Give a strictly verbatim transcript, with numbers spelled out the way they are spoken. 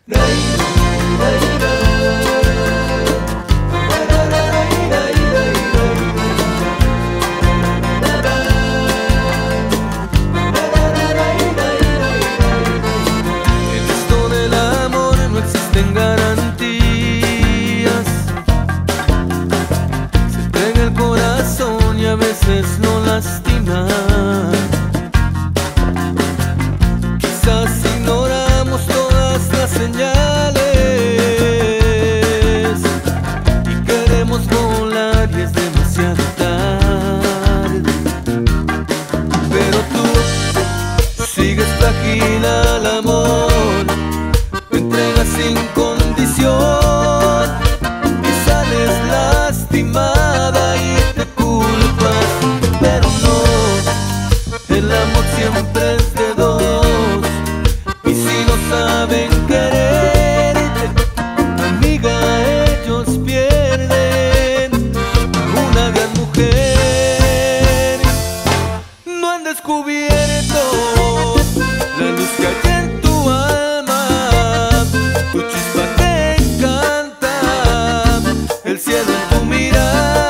A veces no lastima. Quizás ignoramos todas las señales y queremos volar y es demasiado tarde. Pero tú sigues frágil al amor, te entregas sin condición y sales lastimada y te pero no, el amor siempre es de dos, y si no saben quererte, amiga, ellos pierden a una gran mujer. No han descubierto la luz que hay en tu alma, tu chispa te encanta, el cielo en tu mirada.